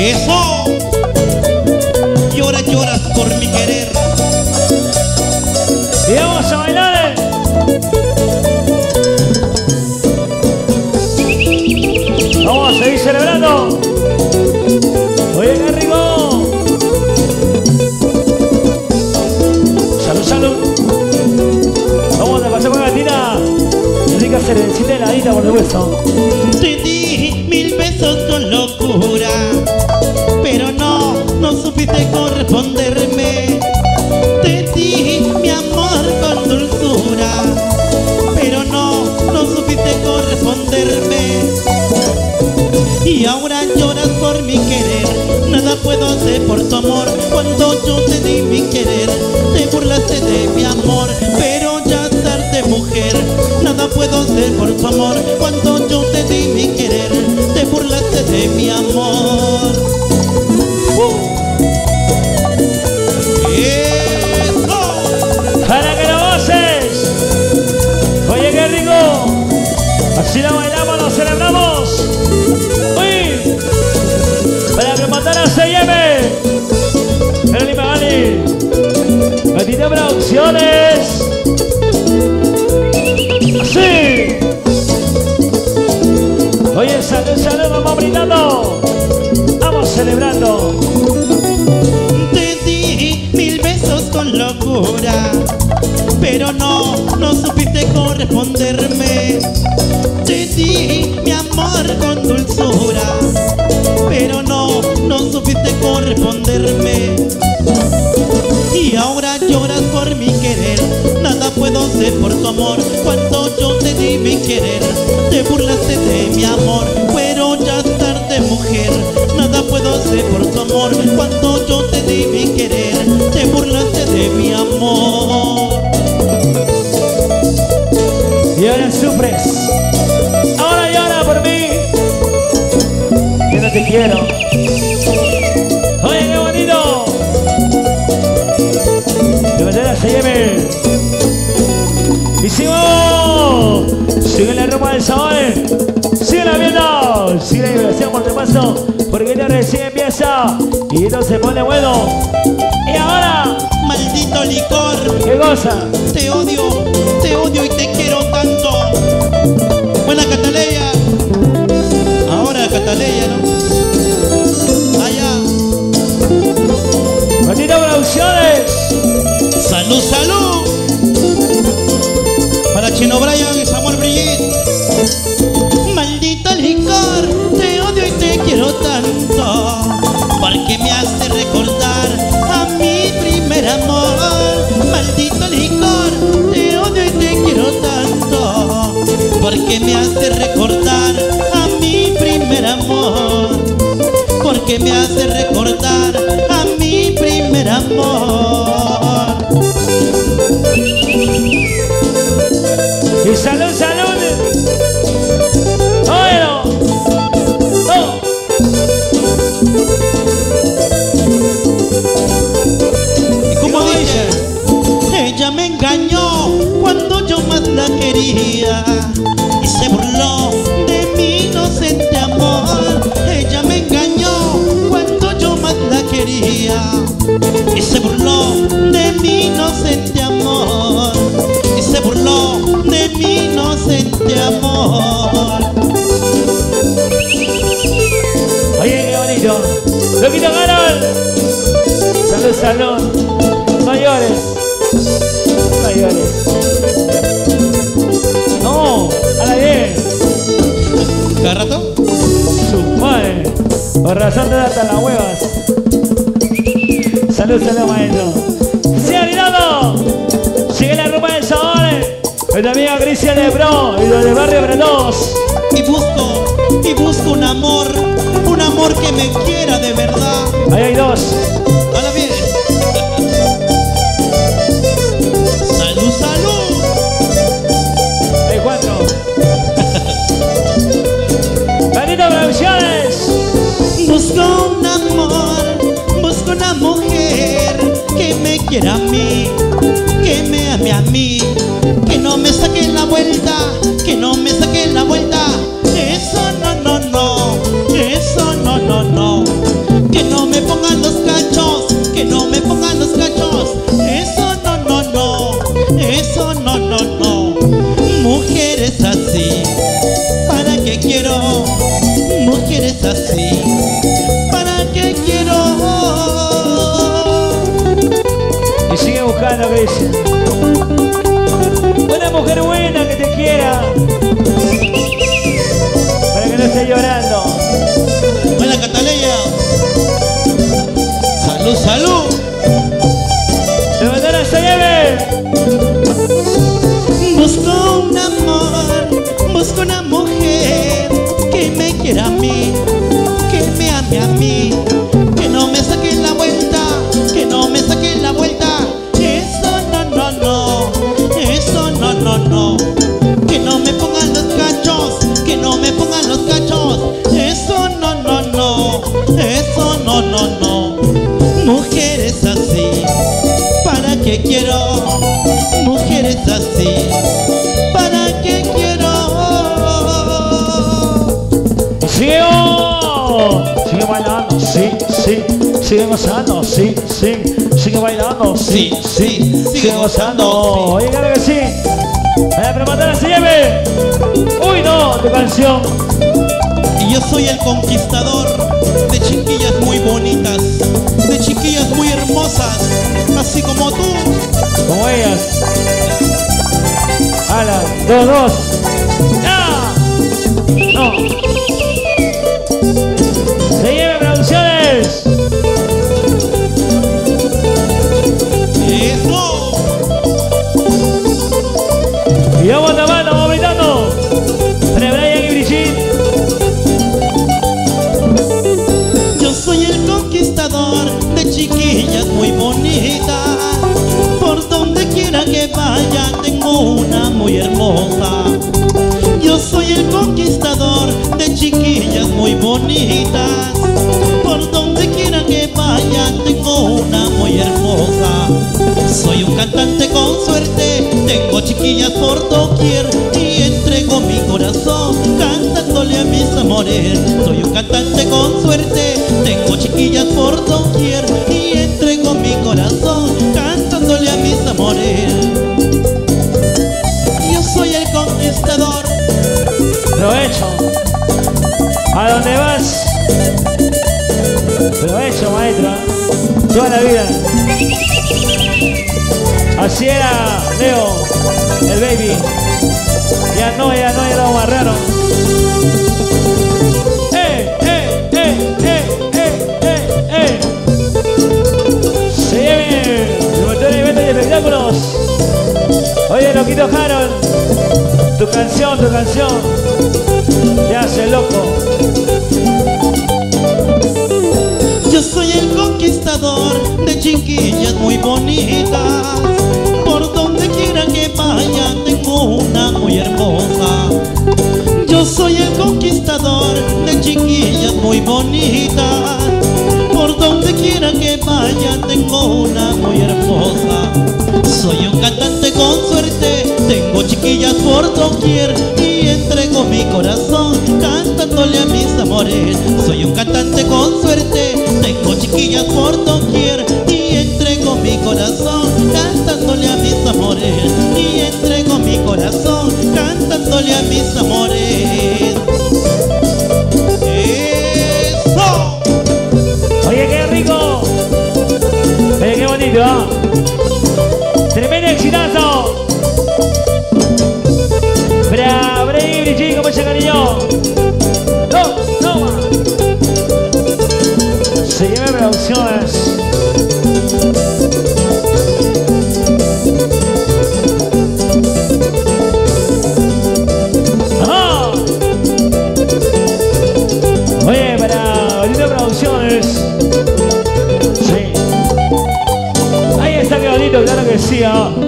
Eso. Lloras, lloras por mi querer. Y vamos a bailar. Vamos a seguir celebrando. Oye, qué rico. Salud, salud. Vamos a pasar con la tina. Rica cervecita heladita, por supuesto. Te di 1000 besos con locura, pero no supiste corresponderme. Te di mi amor con dulzura, pero no supiste corresponderme. Y ahora lloras por mi querer. Nada puedo hacer por tu amor. Cuando yo te di mi querer, te burlaste de mi amor, pero ya es tarde, mujer. Nada puedo hacer por tu amor. Cuando yo te di mi querer, te burlaste de mi amor. ¡Eso! ¡Para que lo goces! Oye, qué rico. Así lo bailamos, lo celebramos. ¡Uy! Para que matara a C&M. Eli Magali. Betita Producciones. Así. Oye, salud, salud, vamos brindando. Vamos celebrando. Te di 1000 besos con locura, pero no supiste corresponderme. Te di mi amor con dulzura, pero no supiste corresponderme. Y ahora lloras por mi querer. Nada puedo hacer por tu amor. Cuando yo te di mi querer, te burlaste de mi amor, pero ya es tarde, mujer. Nada puedo hacer por tu amor. Cuando yo te di mi querer, te burlaste de mi amor. Y ahora sufres. Ahora llora por mí. Yo no te quiero. Oye, qué bonito. De verdad, C&M. Y sigo. Sigue la ropa del sabor. Sigue la viendo. Sigue la diversión por tu paso. Porque ya recién empieza. Y esto se pone bueno. Y ahora. Maldito licor. ¿Qué cosa? Te odio y te quiero tanto. Buena Cataleya. Ahora Cataleya, ¿no? Allá. Betita Producciones. Salud, salud. Para Chino Brian y Samuel Brigitte. Maldito licor, te odio y te quiero tanto, porque me hace recordar a mi primer amor. Maldito licor, te odio y te quiero tanto, porque me hace recordar a mi primer amor. Porque me hace recordar a mi primer amor. Y salud, salud. Bueno. Oh. ¿Y cómo dice? Ella me engañó cuando yo más la quería y se burló de mi inocente amor. Ella me engañó cuando yo más la quería y se burló de mi inocente amor. Y se burló de mi inocente amor. Oye, qué bonito. Loquito Carol. Salud, salud. No llores. No llores. No, a la 10. ¿Cada rato? Su madre. Por razón te da hasta las huevas. Salud, salud, maestro. ¡Sigue gritando! Sigue la ropa del sabor. Nuestra amiga Cristian de Pro y los del barrio Brenos. Y busco un amor que me quiera de verdad. Ahí hay dos. Hola, bien. Salud, salud. Hay cuatro. Betita Producciones. Busco una mujer que me quiera a mí, que me ame a mí, que no me saque la vuelta, que no me saque la vuelta. Eso no, eso no, no. qué quiero mujeres así? ¿Para qué quiero? Y sigue buscando, que dice. Una mujer buena que te quiera, para que no estés llorando. Buena Cataleya. Salud, salud. ¡Levantala, se lleve! Busco un amor, busco una mujer que me quiera a mí, que me ame a mí, que no me saque la vuelta, que no me saque la vuelta. Eso no, no, no, eso no, no, no. Que no me pongan los cachos, que no me pongan los cachos. Eso no, no, no, eso no, no, no. Mujeres así, ¿para qué quiero? Mujeres así, ¿para qué quiero? ¡Sigue! Sigue bailando, sí, sí. Sigue gozando, sí, sí. Sigue bailando, sí, sí. Sigue gozando. Oye, claro que sí. Vaya, pero matala, se lleve. Uy, no, tu canción. Y yo soy el conquistador de chiquillas muy bonitas, de chiquillas muy hermosas, así como tú. Como ellas. Ala, 2-2. ¡Ya! No. Se lleve producciones. ¡Eso! Y vamos tapando, vamos gritando. Para Brian y Brigitte. Yo soy el conquistador de chiquillas muy bonitas. Por donde quiera que vaya tengo una muy hermosa. Yo soy el conquistador de chiquillas muy bonitas. Por donde quiera que vaya tengo una muy hermosa. Soy un cantante con suerte, tengo chiquillas por doquier y entrego mi corazón cantándole a mis amores. Soy un cantante con suerte, tengo chiquillas por doquier y entrego mi corazón cantándole a mis amores. Yo soy el conquistador. Provecho. ¿A dónde vas? Provecho, maestro. Toda la vida. Así era Leo, el baby. Ya no, lo amarraron. Se lleven el motor de eventos y espectáculos. Oye, loquito Harold, tu canción, te hace loco. Yo soy el conquistador de chiquillas muy bonitas. Por donde quiera que vaya tengo una muy hermosa. Yo soy el conquistador de chiquillas muy bonitas. Por donde quiera que vaya tengo una muy hermosa. Soy un cantante con suerte, tengo chiquillas por doquier y entrego mi corazón cantándole a mis amores. Soy un cantante con suerte, tengo chiquillas por doquier y entrego mi corazón cantándole a mis amores. Y entrego mi corazón cantándole a mis amores. ¡Eso! Oye, qué rico. Oye, qué bonito, ¿ah? Tremendo exitazo. Bravo, Brigitte, con mucho cariño. No. Se lleve producciones. ¡Ah! Oye, para Bonito Producciones. Sí. Ahí está, qué bonito, claro que sí, ¿ah?